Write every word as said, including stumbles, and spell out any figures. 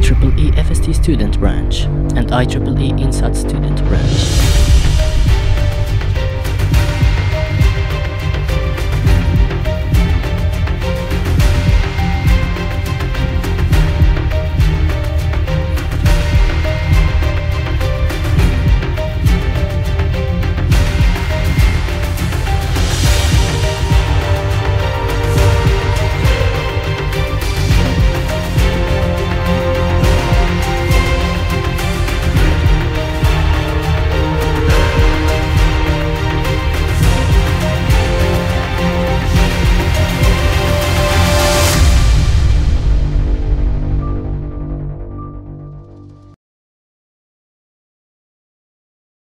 I triple E F S T Student Branch and I triple E INSAT Student Branch.